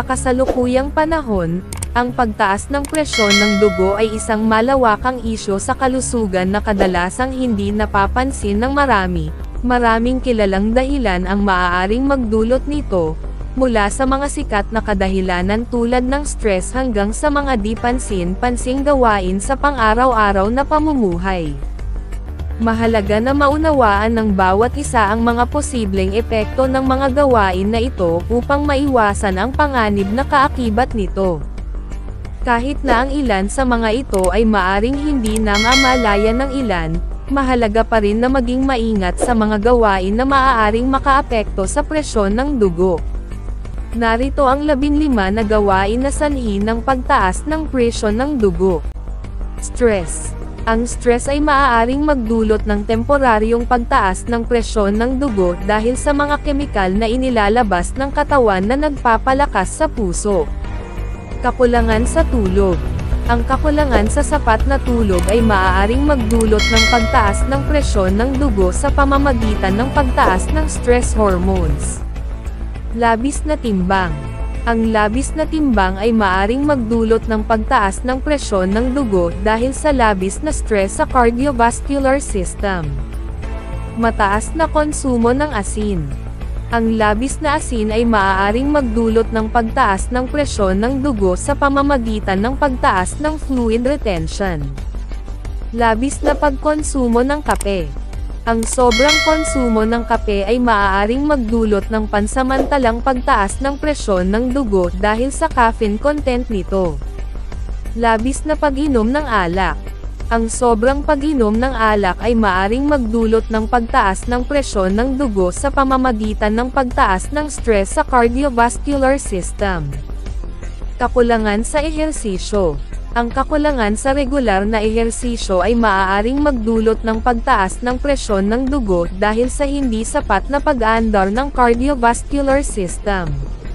kasalukuyang panahon, ang pagtaas ng presyon ng dugo ay isang malawakang isyu sa kalusugan na kadalasang hindi napapansin ng marami. Maraming kilalang dahilan ang maaaring magdulot nito, mula sa mga sikat na kadahilanan tulad ng stress hanggang sa mga di pansin-pansing gawain sa pang-araw-araw na pamumuhay. Mahalaga na maunawaan ng bawat isa ang mga posibleng epekto ng mga gawain na ito upang maiwasan ang panganib na kaakibat nito. Kahit na ang ilan sa mga ito ay maaring hindi namamalayan ng ilan, mahalaga pa rin na maging maingat sa mga gawain na maaaring makaapekto sa presyon ng dugo. Narito ang 15 na gawain na sanhi ng pagtaas ng presyon ng dugo. Stress. Ang stress ay maaaring magdulot ng temporaryong pagtaas ng presyon ng dugo dahil sa mga kemikal na inilalabas ng katawan na nagpapalakas sa puso. Kakulangan sa tulog. Ang kakulangan sa sapat na tulog ay maaaring magdulot ng pagtaas ng presyon ng dugo sa pamamagitan ng pagtaas ng stress hormones. Labis na timbang. Ang labis na timbang ay maaaring magdulot ng pagtaas ng presyon ng dugo dahil sa labis na stress sa cardiovascular system. Mataas na konsumo ng asin. Ang labis na asin ay maaaring magdulot ng pagtaas ng presyon ng dugo sa pamamagitan ng pagtaas ng fluid retention. Labis na pagkonsumo ng kape. Ang sobrang konsumo ng kape ay maaaring magdulot ng pansamantalang pagtaas ng presyon ng dugo dahil sa caffeine content nito. Labis na pag-inom ng alak. Ang sobrang pag-inom ng alak ay maaaring magdulot ng pagtaas ng presyon ng dugo sa pamamagitan ng pagtaas ng stress sa cardiovascular system. Kakulangan sa ehersisyo. Ang kakulangan sa regular na ehersisyo ay maaaring magdulot ng pagtaas ng presyon ng dugo dahil sa hindi sapat na pag-aandar ng cardiovascular system.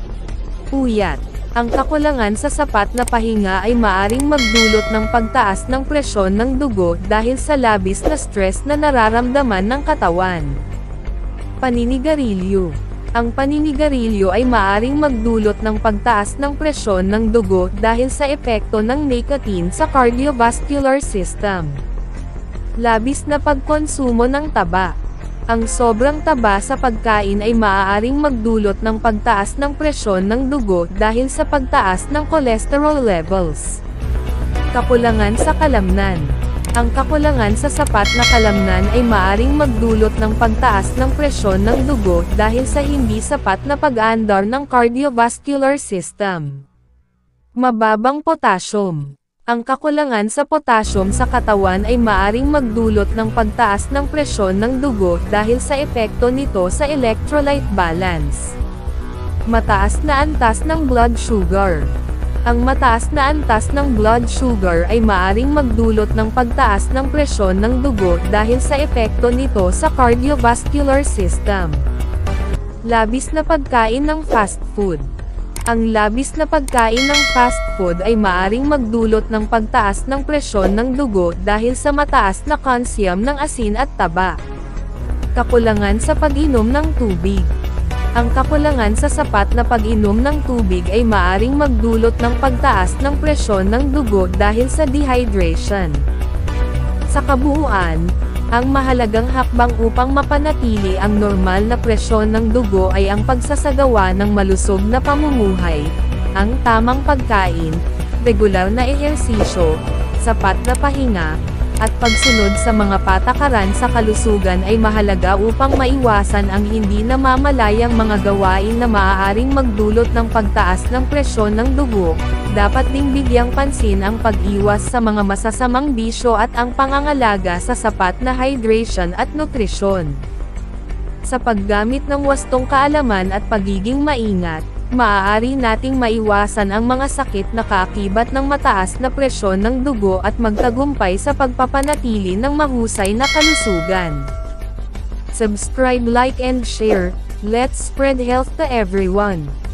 Puyat. Ang kakulangan sa sapat na pahinga ay maaaring magdulot ng pagtaas ng presyon ng dugo dahil sa labis na stress na nararamdaman ng katawan. Paninigarilyo. Ang paninigarilyo ay maaaring magdulot ng pagtaas ng presyon ng dugo dahil sa epekto ng nicotine sa cardiovascular system. Labis na pagkonsumo ng taba. Ang sobrang taba sa pagkain ay maaaring magdulot ng pagtaas ng presyon ng dugo dahil sa pagtaas ng cholesterol levels. Kakulangan sa kalamnan. Ang kakulangan sa sapat na kalamnan ay maaaring magdulot ng pagtaas ng presyon ng dugo dahil sa hindi sapat na pag-aandar ng cardiovascular system. Mababang potassium. Ang kakulangan sa potassium sa katawan ay maaaring magdulot ng pagtaas ng presyon ng dugo dahil sa epekto nito sa electrolyte balance. Mataas na antas ng blood sugar. Ang mataas na antas ng blood sugar ay maaaring magdulot ng pagtaas ng presyon ng dugo dahil sa epekto nito sa cardiovascular system. Labis na pagkain ng fast food. Ang labis na pagkain ng fast food ay maaaring magdulot ng pagtaas ng presyon ng dugo dahil sa mataas na consumption ng asin at taba. Kakulangan sa pag-inom ng tubig. Ang kakulangan sa sapat na pag-inom ng tubig ay maaaring magdulot ng pagtaas ng presyon ng dugo dahil sa dehydration. Sa kabuuan, ang mahalagang hakbang upang mapanatili ang normal na presyon ng dugo ay ang pagsasagawa ng malusog na pamumuhay, ang tamang pagkain, regular na ehersisyo, sapat na pahinga, at pagsunod sa mga patakaran sa kalusugan ay mahalaga upang maiwasan ang hindi namamalayang mga gawain na maaaring magdulot ng pagtaas ng presyon ng dugo. Dapat ding bigyang pansin ang pag-iwas sa mga masasamang bisyo at ang pangangalaga sa sapat na hydration at nutrisyon. Sa paggamit ng wastong kaalaman at pagiging maingat, maaari nating maiwasan ang mga sakit na kaakibat ng mataas na presyon ng dugo at magtagumpay sa pagpapanatili ng mahusay na kalusugan. Subscribe, like and share. Let's spread health to everyone.